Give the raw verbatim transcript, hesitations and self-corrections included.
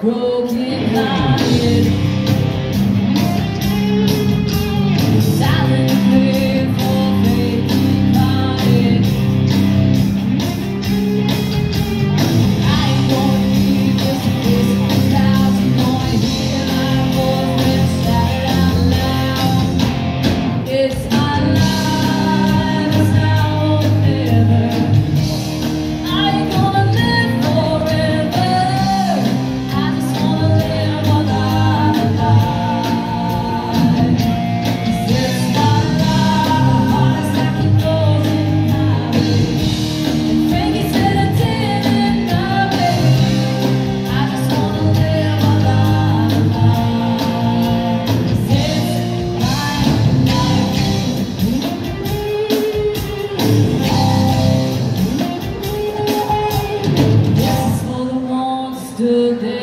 broken hearted, silent prayer for faith departed. I ain't gonna leave this Christmas house. You're gonna hear my voice when it's shouted out loud. It's our life, it's now or never. I ain't gonna live forever. I just wanna live a life. 'Cause it's my life, it's like it goes in my way. And Frankie said I didn't know me. I just wanna live a life. 'Cause it's my life. This is for the ones who stood there.